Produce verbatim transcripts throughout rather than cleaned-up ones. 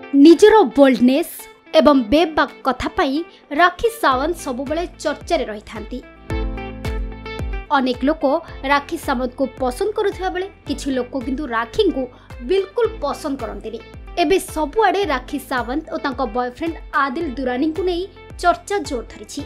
निजर बोल्डनेस एवं बेबाक कथा पाई राखी सावंत सबुबले चर्चा रही थांती। अनेक लोक राखी सावंत को पसंद करुवा बेले किछि लोक किंतु राखी को बिल्कुल पसंद करंतिनी। एबे सबुआडे राखी सावंत और तांको बॉयफ्रेंड आदिल दुरानी को नहीं चर्चा जोर धरिछि।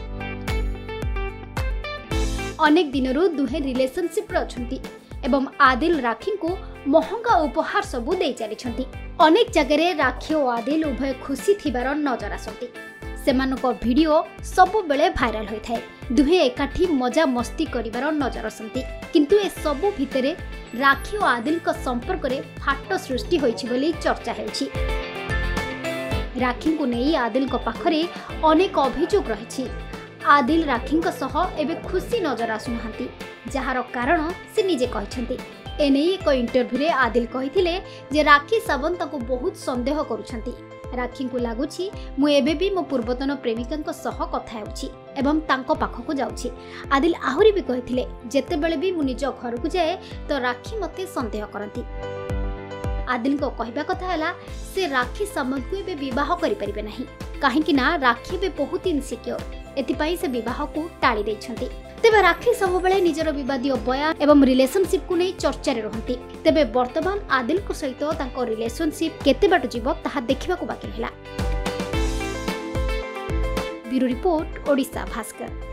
अनेक दिनरु दुहे रिलेशनशिप रे अछंती एवं आदिल राखी को महंगा उपहार सबु दे चलीछंती। अनेक जगह राखी और आदिल उभय खुशी थिबार नजर आसंती। सेमानक वीडियो सबु बेले भाइराल होता है। दुहे एकाठी मजा मस्ती करिवार नजर आसंती। किंतु ए सबु भितरे राखी और आदिल का संपर्क रे फाट सृष्टि होइछि बोली चर्चा हेउछि। राखी को नहीं आदिल को पाखरे अनेक अभियोग रहिछि। आदिल राखी सह एबे खुशी नजर आसुनाहांती, जहार कारण से निजे कहिसेंती। एने एक इंटरव्यू रे आदिल कहिथिले जे राखी सावंत को बहुत संदेह करुछंती। राखी को लागुछि मु एबे भी मो पूर्वतन प्रेमिका सह कथा हेउछि एवं तांको पाखको जाउछि। आदिल आहुरी भी कहिथिले जेते बेले भी मु निज घर को जाए तो राखी मते संदेह करंती। आदिल को कहबा कथा हला से राखी सावंत को एबे विवाह करि परिबे नाही, काहेकि ना राखी बे बहुत इनसिक्योर, एतिपाई से विवाह को टाड़ी दैछंती। तेबे राखी सबुबले निजर विवादीय बयान एवं रिलेशनशिप को नहीं चर्चा रे रहंती। तेबे वर्तमान आदिल को सहित तांको रिलेशनशिप केते बाट जीव ताहा देखिबाकू बाकी हला। Bureau report Odisha Bhaskar.